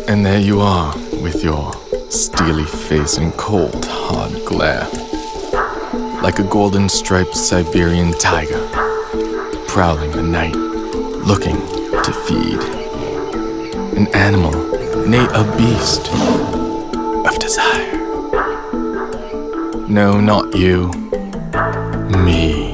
And there you are, with your steely face and cold, hard glare. Like a golden-striped Siberian tiger, prowling the night, looking to feed. An animal, nay, a beast of desire. No, not you. Me.